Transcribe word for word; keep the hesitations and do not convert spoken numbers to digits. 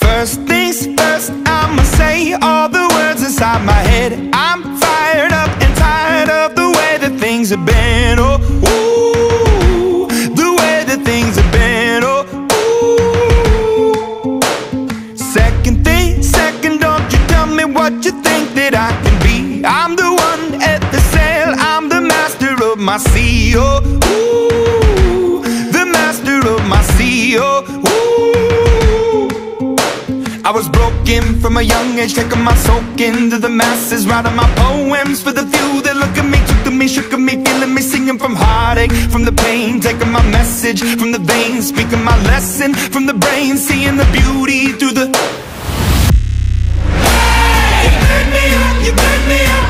First things first, I'ma say all the words inside my head. I'm fired up and tired of the way that things have been. Oh, ooh, the way that things have been. Oh, ooh. Second thing, second, don't you tell me what you think that I can be. I'm the one at the sail, I'm the master of my sea. Oh, ooh, the master of my sea. Oh, ooh. I was broken from a young age, taking my soak into the masses, writing my poems for the few that look at me, took to me, shook at me, feeling me, singing from heartache, from the pain, taking my message from the veins, speaking my lesson from the brain, seeing the beauty through the